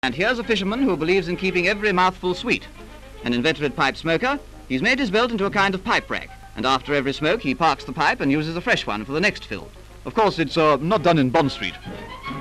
And here's a fisherman who believes in keeping every mouthful sweet. An inveterate pipe smoker, he's made his belt into a kind of pipe rack, and after every smoke he parks the pipe and uses a fresh one for the next fill. Of course, it's not done in Bond Street.